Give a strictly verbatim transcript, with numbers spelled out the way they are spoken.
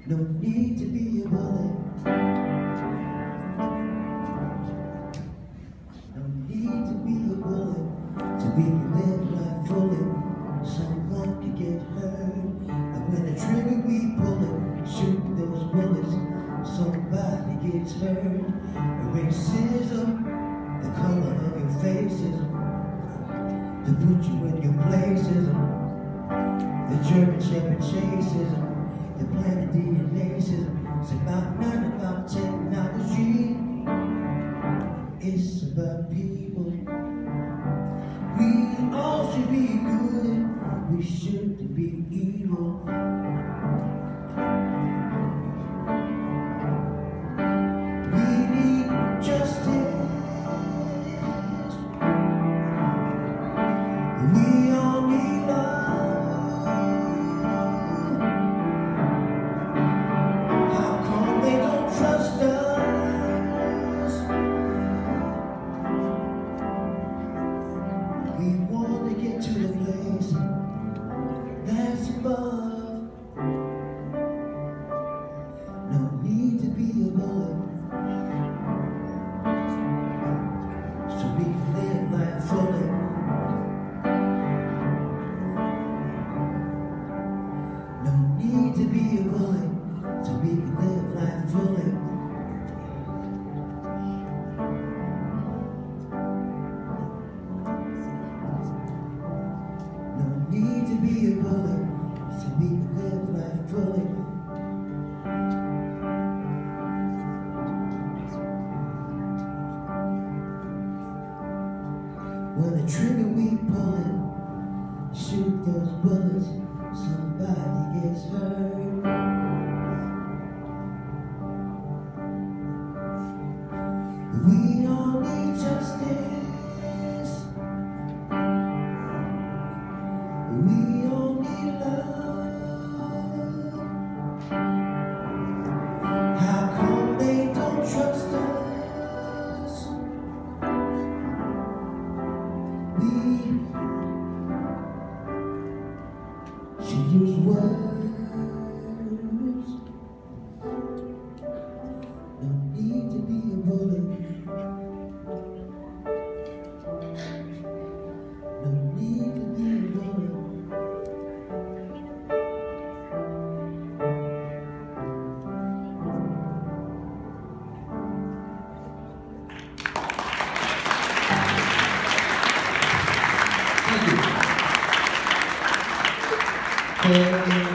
No need to be a bully. No need to be a bully. So we can live life fully. Someone could get hurt, and when the trigger we pull it, shoot those bullets. Somebody gets hurt. Racism, the color of your faces, to put you in your places. The German Shepherd chases, the planet D N A's. It's about none about technology. It's about people. We all should be good. We shouldn't be evil. We need justice. We all need love. How come they don't trust us? We want to get to the place that's above. No need to be a bully, so we can live life fully. No need to be a bully, so we can live life fully. No need to be a bully, so we can live life fully. When the trigger we pull it, shoot those bullets, somebody gets hurt. We all need justice. We all need love. How come they don't trust us? We should use words. No need to be a bully. No need to be a bully. Thank you.